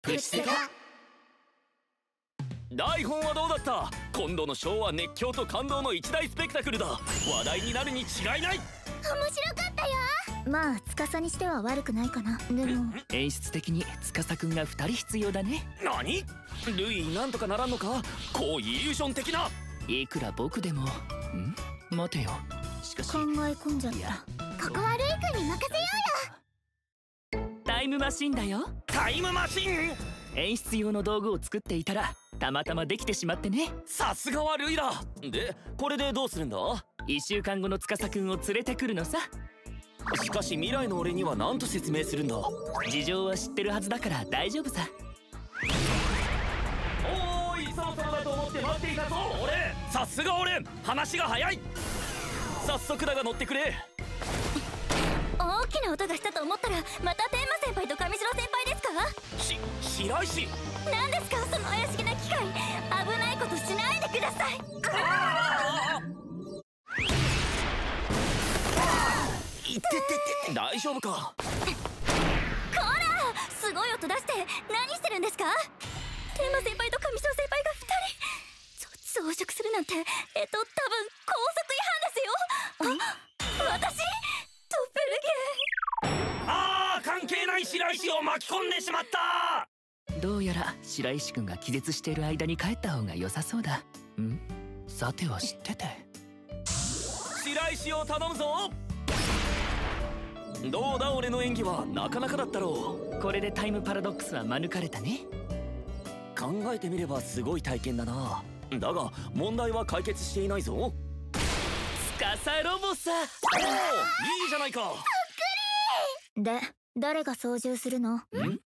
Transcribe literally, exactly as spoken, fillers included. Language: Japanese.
プチセカ。台本はどうだった？今度のショーは熱狂と感動の一大スペクタクルだ。話題になるに違いない。 面白かったよ。まあ司にしては悪くないかな。でも演出的に司くんがふたり必要だね。 何？ルイなんとかならんのか？こうイリューション的な。 いくら僕でも。ん？待てよ。しかし考え込んじゃった。ここはルイ君に任せようよ。 タイムマシンだよ。 タイムマシン？ 演出用の道具を作っていたらたまたまできてしまってね。 さすがはルイだ。でこれでどうするんだ？ いっしゅうかんごの司くんを連れてくるのさ。 しかし未来の俺には何と説明するんだ？ 事情は知ってるはずだから大丈夫さ。 おーい、そろそろだと思って待っていたぞ俺。さすが俺、話が早い。早速だが乗ってくれ。 大きな音がしたと思ったらまた天馬先輩と上白先輩ですか？ し、白石。 何ですかその怪しげな機械。危ないことしないでください。 いってってって、大丈夫か？ こら、すごい音出して何してるんですか？天馬先輩と上白先輩がふたりぞ増殖するなんて、えっと多分校則違反ですよ。あ、私ドッペルゲン。 あー、関係ない白石を巻き込んでしまった。 どうやら白石くんが気絶している間に帰った方が良さそうだ。ん？さては知ってて。 白石を頼むぞ。どうだ俺の演技はなかなかだったろう。 これでタイムパラドックスは免れたね。 考えてみればすごい体験だな。だが問題は解決していないぞ。 スカサロボさ。 おお、いいじゃないか。 そっくり。で誰が操縦するの？ ん？